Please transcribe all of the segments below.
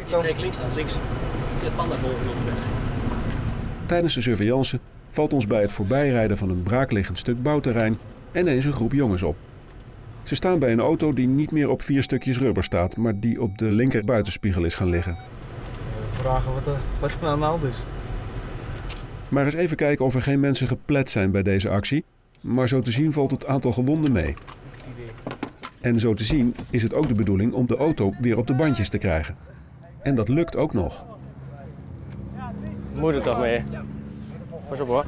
Kijk links dan, links. De panda bovenop de weg. Tijdens de surveillance valt ons bij het voorbijrijden van een braakliggend stuk bouwterrein ineens een groep jongens op. Ze staan bij een auto die niet meer op 4 stukjes rubber staat, maar die op de linker buitenspiegel is gaan liggen. Vragen wat er aan de hand is. Maar eens even kijken of er geen mensen geplet zijn bij deze actie. Maar zo te zien valt het aantal gewonden mee. En zo te zien is het ook de bedoeling om de auto weer op de bandjes te krijgen. En dat lukt ook nog. Moet er toch mee? Pas op hoor.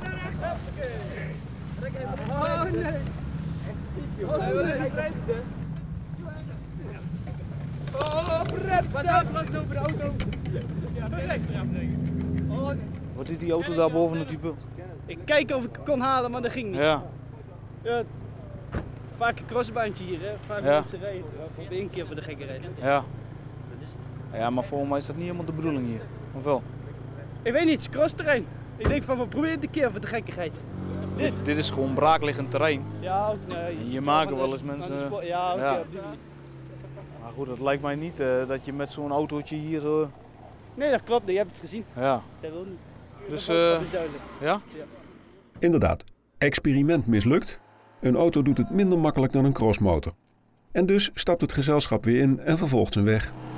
Wat is die auto daar boven op die bult? Ik kijk of ik het kon halen, maar dat ging niet. Ja. Ja, vaak een crossbaantje hier, hè? Vaak mensen rijden. Of 1 keer voor de gekke rijden. Ja. Ja, maar volgens mij is dat niet helemaal de bedoeling hier. Of wel? Ik weet niet, het is crossterrein. Ik denk van, we proberen het een keer voor de gekkigheid. Dit is gewoon braakliggend terrein. Ja, ook, nee, Je maakt wel eens mensen... Ja, oké, ja. op die manier. Maar goed, het lijkt mij niet dat je met zo'n autootje hier... Nee, dat klopt, je hebt het gezien. Ja. Dat wil niet. Dus, de boodschap is duidelijk. Ja? Ja. Inderdaad, experiment mislukt. Een auto doet het minder makkelijk dan een crossmotor. En dus stapt het gezelschap weer in en vervolgt zijn weg.